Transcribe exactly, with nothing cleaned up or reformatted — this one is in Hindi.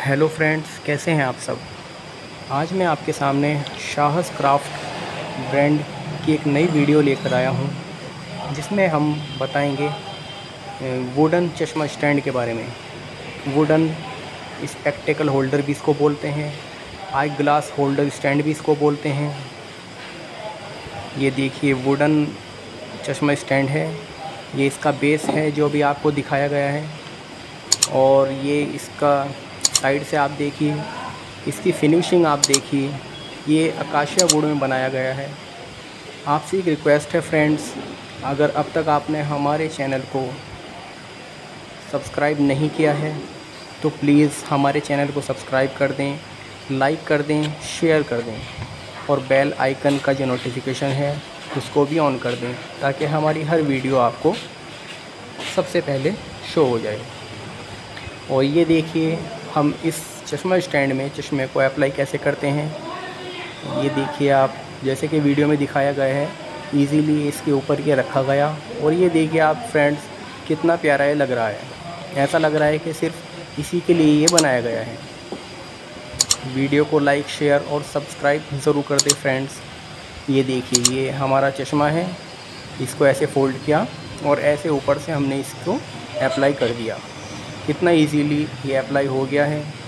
हेलो फ्रेंड्स, कैसे हैं आप सब। आज मैं आपके सामने शाहस क्राफ्ट ब्रांड की एक नई वीडियो लेकर आया हूं, जिसमें हम बताएंगे वुडन चश्मा स्टैंड के बारे में। वुडन स्पेक्टेकल होल्डर भी इसको बोलते हैं, आई ग्लास होल्डर स्टैंड भी इसको बोलते हैं। ये देखिए वुडन चश्मा स्टैंड है, ये इसका बेस है जो भी आपको दिखाया गया है। और ये इसका साइड से आप देखिए, इसकी फिनिशिंग आप देखिए, ये अकाशिया वुड में बनाया गया है। आपसे एक रिक्वेस्ट है फ्रेंड्स, अगर अब तक आपने हमारे चैनल को सब्सक्राइब नहीं किया है तो प्लीज़ हमारे चैनल को सब्सक्राइब कर दें, लाइक कर दें, शेयर कर दें और बेल आइकन का जो नोटिफिकेशन है उसको भी ऑन कर दें, ताकि हमारी हर वीडियो आपको सबसे पहले शो हो जाए। और ये देखिए हम इस चश्मा स्टैंड में चश्मे को अप्लाई कैसे करते हैं। ये देखिए आप, जैसे कि वीडियो में दिखाया गया है, इजीली इसके ऊपर ये रखा गया। और ये देखिए आप फ्रेंड्स, कितना प्यारा ये लग रहा है। ऐसा लग रहा है कि सिर्फ इसी के लिए ये बनाया गया है। वीडियो को लाइक, शेयर और सब्सक्राइब ज़रूर कर दें फ्रेंड्स। ये देखिए ये हमारा चश्मा है, इसको ऐसे फ़ोल्ड किया और ऐसे ऊपर से हमने इसको अप्लाई कर दिया। कितना इजीली ये अप्लाई हो गया है।